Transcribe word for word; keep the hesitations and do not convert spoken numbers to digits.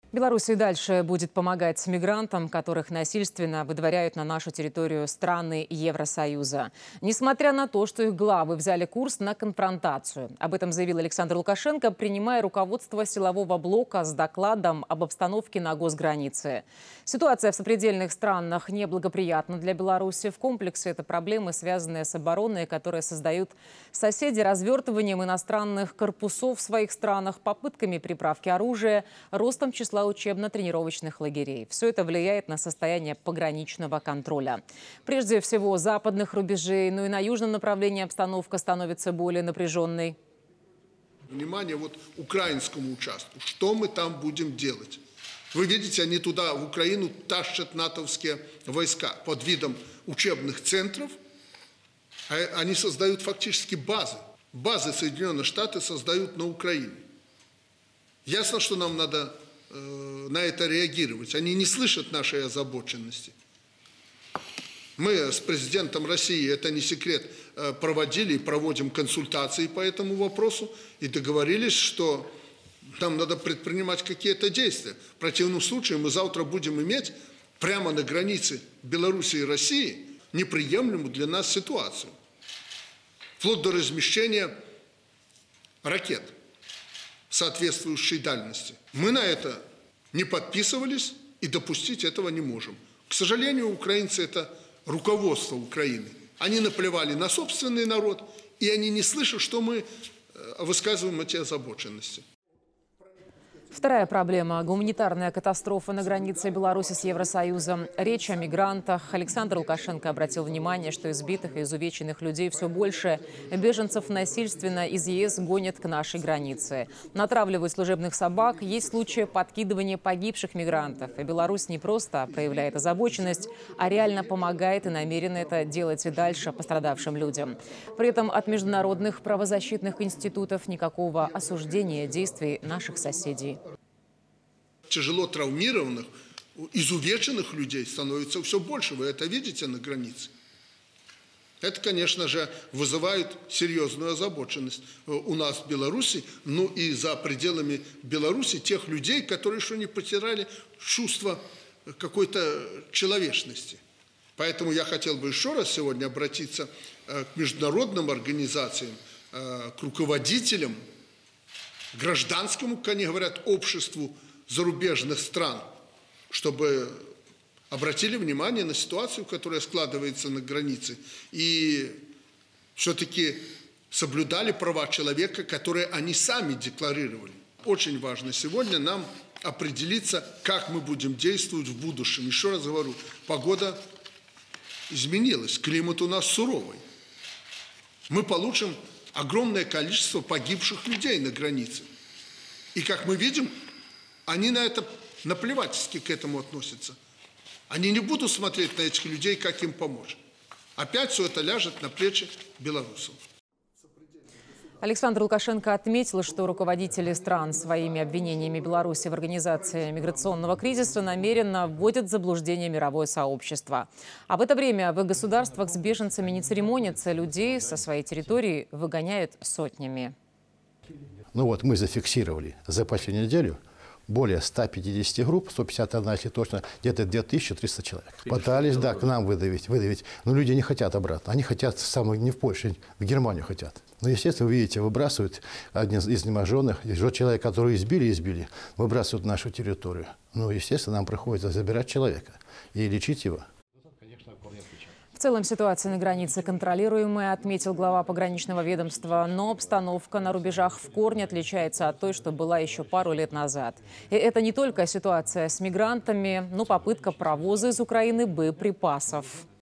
Беларусь и дальше будет помогать мигрантам, которых насильственно выдворяют на нашу территорию страны Евросоюза. Несмотря на то, что их главы взяли курс на конфронтацию. Об этом заявил Александр Лукашенко, принимая руководство силового блока с докладом об обстановке на госгранице. Ситуация в сопредельных странах неблагоприятна для Беларуси. В комплексе это проблемы, связанные с обороной, которые создают соседи развертыванием иностранных корпусов в своих странах, попытками приправки оружия, ростом числа учебно-тренировочных лагерей. Все это влияет на состояние пограничного контроля. Прежде всего, западных рубежей, но и на южном направлении обстановка становится более напряженной. Внимание вот украинскому участку. Что мы там будем делать? Вы видите, они туда, в Украину, тащат натовские войска под видом учебных центров. Они создают фактически базы. Базы Соединенных Штатов создают на Украине. Ясно, что нам надо на это реагировать. Они не слышат нашей озабоченности. Мы с президентом России, это не секрет, проводили и проводим консультации по этому вопросу и договорились, что нам надо предпринимать какие-то действия. В противном случае мы завтра будем иметь прямо на границе Беларуси и России неприемлемую для нас ситуацию. Вплоть до размещения ракет соответствующей дальности. Мы на это не подписывались и допустить этого не можем. К сожалению, украинцы – это руководство Украины. Они наплевали на собственный народ, и они не слышат, что мы высказываем эти озабоченности. Вторая проблема – гуманитарная катастрофа на границе Беларуси с Евросоюзом. Речь о мигрантах. Александр Лукашенко обратил внимание, что избитых и изувеченных людей все больше. Беженцев насильственно из ЕС гонят к нашей границе. Натравливают служебных собак. Есть случаи подкидывания погибших мигрантов. И Беларусь не просто проявляет озабоченность, а реально помогает и намерена это делать и дальше пострадавшим людям. При этом от международных правозащитных институтов никакого осуждения действий наших соседей. Тяжело травмированных, изувеченных людей становится все больше. Вы это видите на границе. Это, конечно же, вызывает серьезную озабоченность у нас в Беларуси, ну и за пределами Беларуси тех людей, которые еще не потеряли чувство какой-то человечности. Поэтому я хотел бы еще раз сегодня обратиться к международным организациям, к руководителям, гражданскому, как они говорят, обществу зарубежных стран, чтобы обратили внимание на ситуацию, которая складывается на границе, и все-таки соблюдали права человека, которые они сами декларировали. Очень важно сегодня нам определиться, как мы будем действовать в будущем. Еще раз говорю, погода изменилась, климат у нас суровый. Мы получим огромное количество погибших людей на границе. И, как мы видим, они на это наплевательски к этому относятся. Они не будут смотреть на этих людей, как им помочь. Опять все это ляжет на плечи белорусов. Александр Лукашенко отметил, что руководители стран своими обвинениями Беларуси в организации миграционного кризиса намеренно вводят в заблуждение мировое сообщество. А в это время в государствах с беженцами не церемонятся, людей со своей территории выгоняют сотнями. Ну вот мы зафиксировали за последнюю неделю более ста пятидесяти групп, сто пятьдесят одна, если точно, где-то две тысячи триста человек. Пытались, да, к нам выдавить, выдавить, но люди не хотят обратно. Они хотят самое, не в Польшу, в Германию хотят. Но, естественно, вы видите, выбрасывают один из изнеможенных, человек, который избили, избили, выбрасывают в нашу территорию. Ну, естественно, нам приходится забирать человека и лечить его. В целом ситуация на границе контролируемая, отметил глава пограничного ведомства, но обстановка на рубежах в корне отличается от той, что была еще пару лет назад. И это не только ситуация с мигрантами, но попытка провоза из Украины боеприпасов.